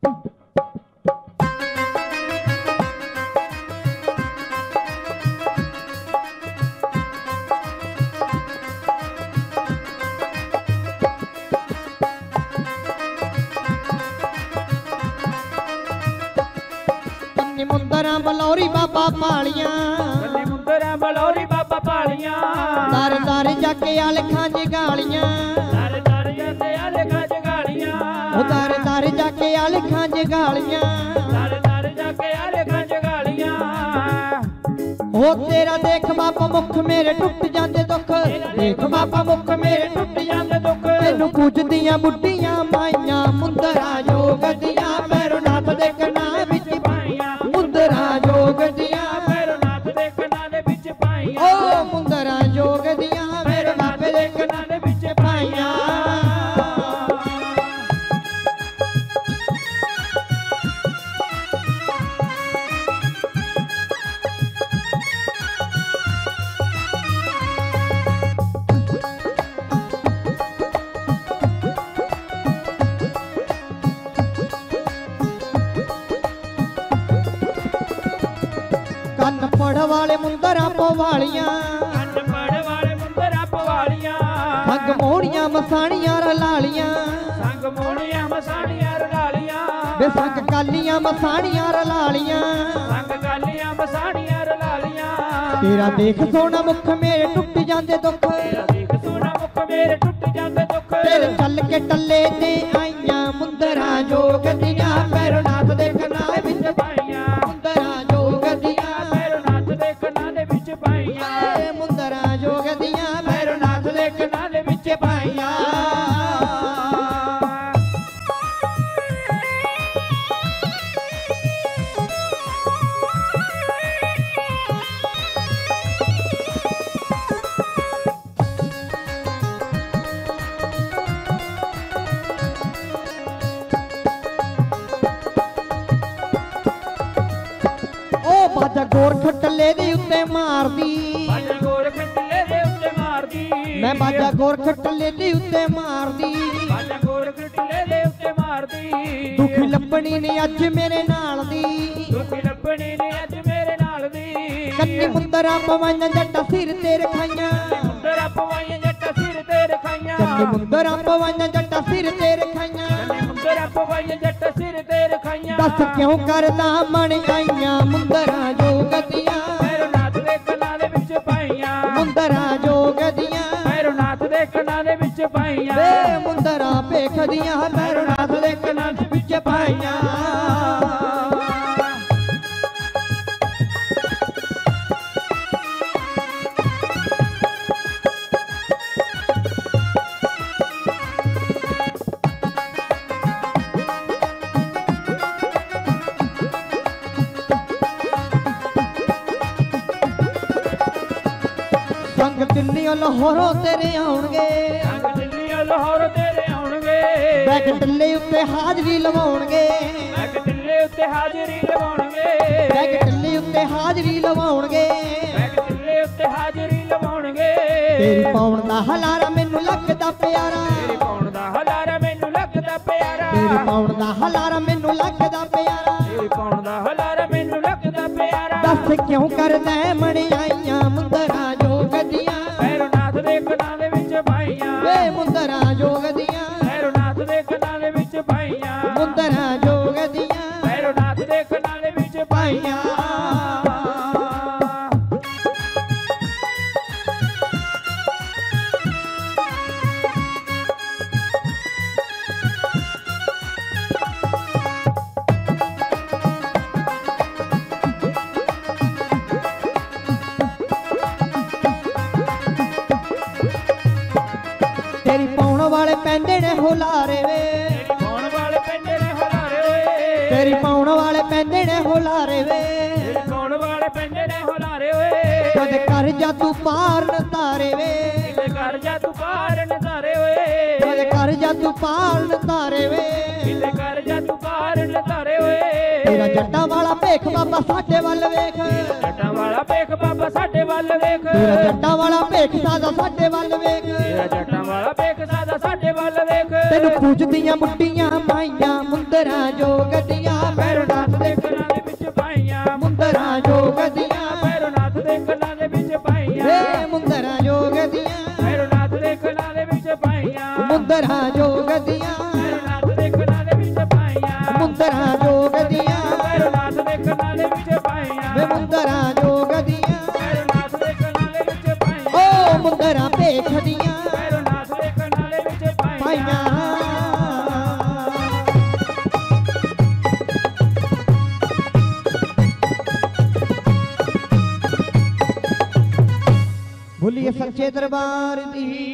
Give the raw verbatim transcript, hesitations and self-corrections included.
मुंदरा बलौरी बाबा पालियां मुंदरा बलौरी बाबा पालियां दर दर जाके आल खांज गालियां दर दर जाके आल खांज गालियां ओ दर दर जाके आल खांज गालियां दर दर जाके आल खांज गालियां ओ तेरा देख बाबा मुख मेरे टुट जांदे दुख देख बाबा मुख मेरे टुट जांदे दुख तैनू पूजदियां बुड्ढियां माइयां मुंदरा जोग दियां भैरो नाथ दे कना विच पाइयां मुंदरा जोग दियां भैरो नाथ दे कना दे विच पाइयां ओ मुंदरा जोग दियां भैरो नाथ दे कना दे विच पाइयां ਕੰਨ ਪੜ ਵਾਲੇ ਮੁੰਦਰਾ ਪਵਾਲੀਆਂ ਕੰਨ ਪੜ ਵਾਲੇ ਮੁੰਦਰਾ ਪਵਾਲੀਆਂ ਸੰਗ ਮੋੜੀਆਂ ਮਸਾਣੀਆਂ ਰਲਾਲੀਆਂ ਸੰਗ ਮੋੜੀਆਂ ਮਸਾਣੀਆਂ ਰਲਾਲੀਆਂ ਵੇ ਸੰਗ ਕਾਲੀਆਂ ਮਸਾਣੀਆਂ ਰਲਾਲੀਆਂ ਸੰਗ ਕਾਲੀਆਂ ਮਸਾਣੀਆਂ ਰਲਾਲੀਆਂ ਤੇਰਾ ਦੇਖ ਸੋਹਣਾ ਮੁਖ ਮੇਰੇ ਟੁੱਟ ਜਾਂਦੇ ਦੁੱਖ ਤੇਰਾ ਦੇਖ ਸੋਹਣਾ ਮੁਖ ਮੇਰੇ ਟੁੱਟ ਜਾਂਦੇ ਦੁੱਖ ਤੇਰੇ ਚੱਲ ਕੇ ਟੱਲੇ ਤੇ ਆਈਆਂ ਮੁੰਦਰਾ ਜੋਗ ਦੀਆਂ ਭੈਰੋ ਨਾਥ ਦੇ ਕਨਾ ਵਿੱਚ ਪਾਈਆਂ ਮੁੰਦਰਾ ਜੋਗ ਦੀਆਂ ਭੈਰੋ ਨਾਥ ਦੇ ਕਨਾ ਦੇ ਵਿੱਚ ਪਾਈਆਂ ਏ ਮੁੰਦਰਾ ਜੋਗ ਦੀਆਂ ਭੈਰੋ ਨਾਥ ਦੇ ਕਨਾ ਦੇ ਵਿੱਚ ਪਾਈਆਂ ਬਾਜਾ ਗੋਰਖ ਟੱਲੇ ਦੇ ਉੱਤੇ ਮਾਰਦੀ ਬਾਜਾ ਗੋਰਖ ਟੱਲੇ ਦੇ ਉੱਤੇ ਮਾਰਦੀ ਮੈਂ ਬਾਜਾ ਗੋਰਖ ਟੱਲੇ ਦੇ ਉੱਤੇ ਮਾਰਦੀ ਬਾਜਾ ਗੋਰਖ ਟੱਲੇ ਦੇ ਉੱਤੇ ਮਾਰਦੀ ਦੁਖੀ ਲੱਭਣੀ ਨੇ ਅੱਜ ਮੇਰੇ ਨਾਲ ਦੀ ਦੁਖੀ ਲੱਭਣੀ ਨੇ ਅੱਜ ਮੇਰੇ ਨਾਲ ਦੀ ਕੰਨੀ ਮੁੰਦਰਾ ਪਵਾਈਆਂ ਜੱਟਾਂ ਸਿਰ ਤੇ ਰਖਾਈਆਂ ਮੁੰਦਰਾ ਪਵਾਈਆਂ ਜੱਟਾਂ ਸਿਰ ਤੇ ਰਖਾਈਆਂ ਕੰਨੀ ਮੁੰਦਰਾ ਪਵਾਈਆਂ ਜੱਟਾਂ ਸਿਰ ਤੇ ਰਖਾਈਆਂ ਕੰਨੀ ਮੁੰਦਰਾ ਪਵਾਈਆਂ ਜੱਟਾਂ ਸਿਰ ਤੇ ਰਖਾਈਆਂ ਦੱਸ ਕਿਉਂ ਕਰਦਾ ਮਣ ਆਈਆਂ ਮੁੰਦਰਾ ਜੋਗ ਦੀਆਂ ਭੈਰੋ ਨਾਥ ਦੇ ਕਨਾਂ ਦੇ ਵਿੱਚ ਪਾਈਆਂ ਮੁੰਦਰਾ ਜੋਗ ਦੀਆਂ ਭੈਰੋ ਨਾਥ ਦੇ ਕਨਾਂ ਦੇ ਵਿੱਚ ਪਾਈਆਂ ਵੇ ਮੁੰਦਰਾ ਵੇਖਦੀਆਂ ਭੈਰੋ ਨਾਥ ਦੇ ਕਨਾਂ ਦੇ ਵਿੱਚ ਪਾਈਆਂ ਸੰਗ ਦਿੱਲੀੋਂ ਲਾਹੌਰੋਂ ਤੇਰੇ ਆਉਣਗੇ ਸੰਗ ਦਿੱਲੀੋਂ ਲਾਹੌਰ ਤੇਰੇ ਆਉਣਗੇ ਬੈਗ ਟੱਲੇ ਉੱਤੇ ਹਾਜ਼ਰੀ ਲਵਾਉਣਗੇ ਬੈਗ ਟੱਲੇ ਉੱਤੇ ਹਾਜ਼ਰੀ ਲਵਾਉਣਗੇ ਬੈਗ ਟੱਲੇ ਉੱਤੇ ਹਾਜ਼ਰੀ ਲਵਾਉਣਗੇ ਬੈਗ ਟੱਲੇ ਉੱਤੇ ਹਾਜ਼ਰੀ ਲਵਾਉਣਗੇ ਤੇਰੀ ਪਾਉਣ ਦਾ ਹਲਾਰਾ ਮੈਨੂੰ ਲੱਗਦਾ ਪਿਆਰਾ ਤੇਰੀ ਪਾਉਣ ਦਾ ਹਲਾਰਾ ਮੈਨੂੰ ਲੱਗਦਾ ਪਿਆਰਾ ਤੇਰੀ ਪਾਉਣ ਦਾ ਹਲਾਰਾ ਮੈਨੂੰ ਲੱਗਦਾ ਪਿਆਰਾ ਤੇਰੀ ਪਾਉਣ ਦਾ ਹਲਾਰਾ ਮੈਨੂੰ ਲੱਗਦਾ ਪਿਆਰਾ ਦੱਸ ਕਿਉਂ ਕਰਦਾ ਮਣਿਆਈਆਂ ਮੁੰਦਰਾ ਜੋਗ ਦੀਆਂ ਭੈਰੋ ਨਾਥ ਦੇ ਕਨਾਂ ਦੇ ਵਿੱਚ ਪਾਈਆਂ ਵੇ ਮੁੰਦਰਾ ਜੋਗ ਦੀਆਂ ਭੈਰੋ ਨਾਥ ਦੇ ਕਨਾਂ ਦੇ ਵਿੱਚ ਪਾਈਆਂ ਮੁੰਦਰਾ ਜੋਗ ਦੀਆਂ ਭੈਰੋ ਨਾਥ ਦੇ ਕਨਾਂ ਦੇ ਵਿੱਚ ਪਾਈਆਂ ਤੇਰੀ ਪਾਉਣ ਵਾਲੇ ਪੈਂਦੇ ਨੇ ਹੁਲਾਰੇ ਵੇ ਤੇਰੀ ਪਾਉਣ ਵਾਲੇ ਪੈਂਦੇ ਨੇ ਹੁਲਾਰੇ ਓਏ ਤੇਰੀ ਪਾਉਣ ਵਾਲੇ ਪੈਂਦੇ ਨੇ ਹੁਲਾਰੇ ਵੇ ਤੇਰੀ ਪਾਉਣ ਵਾਲੇ ਪੈਂਦੇ ਨੇ ਹੁਲਾਰੇ ਓਏ ਕਦੇ ਕਰ ਜਾ ਤੂੰ ਪਾਰ ਨਤਾਰੇ ਵੇ ਕਿਤੇ ਕਰ ਜਾ ਤੂੰ ਪਾਰ ਨਜ਼ਾਰੇ ਓਏ ਕਦੇ ਕਰ ਜਾ ਤੂੰ ਪਾਰ ਨਤਾਰੇ ਵੇ ਕਿਤੇ ਕਰ ਜਾ ਤੂੰ ਪਾਰ ਨਜ਼ਾਰੇ ਓਏ ਤੇਰਾ ਜੱਟਾਂ ਵਾਲਾ ਭੇਖ ਬਾਬਾ ਸਾਡੇ ਵੱਲ ਵੇਖ ਜੱਟਾਂ ਵਾਲਾ ਵੇਖ ਬਾਬਾ ਸਾਡੇ ਵੱਲ ਵੇਖ ਤੇਰਾ ਜੱਟਾਂ ਵਾਲਾ ਭੇਖ ਸਾਦਾ ਸਾਡੇ ਵੱਲ ਵੇਖ ਤੇਰਾ ਜੱਟਾਂ ਵਾਲਾ ਵੇਖ ਸਾਦਾ ਸਾਡੇ ਵੱਲ ਵੇਖ ਤੈਨੂੰ ਪੂਜਦੀਆਂ ਮੁੱਢੀਆਂ ਮਾਈਆਂ ਮੁੰਦਰਾ ਜੋਗ ਮੁੰਦਰਾਂ ਜੋਗ ਦੀਆਂ ਨਾਥ ਦੇ ਕੰਨਾਂ ਦੇ ਵਿੱਚ ਪਾਈਆਂ ਮੁੰਦਰਾਂ ਜੋਗ ਦੀਆਂ ਨਾਥ ਦੇ ਕੰਨਾਂ ਦੇ ਵਿੱਚ ਪਾਈਆਂ ਵੇ ਮੁੰਦਰਾਂ ਜੋਗ ਦੀਆਂ ਨਾਥ ਦੇ ਕੰਨਾਂ ਦੇ ਵਿੱਚ ਪਾਈਆਂ ਓ ਮੁੰਦਰਾਂ ਭੇਖ ਦੀਆਂ ਨਾਥ ਦੇ ਕੰਨਾਂ ਦੇ ਵਿੱਚ ਪਾਈਆਂ ਪਾਈਆਂ ਬੋਲੀਏ ਸੱਚੇ ਦਰਬਾਰ ਦੀ